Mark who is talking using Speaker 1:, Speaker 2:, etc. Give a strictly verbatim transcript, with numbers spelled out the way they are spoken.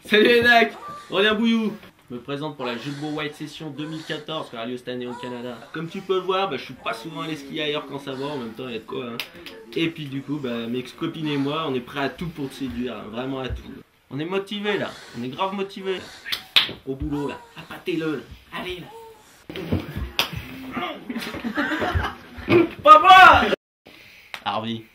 Speaker 1: Salut les mecs, Aurélien Bouillou. Je me présente pour la Julbo White Session deux mille quatorze qui aura lieu cette année au Canada. Comme tu peux le voir, bah, je suis pas souvent allé skier ailleurs quand ça va, en même temps il y a de quoi. Hein. Et puis du coup, bah, mes copines et moi, on est prêts à tout pour te séduire, hein, vraiment à tout. On est motivés là, on est grave motivés. Au boulot là, appâtez-le, allez là. Papa Harvey.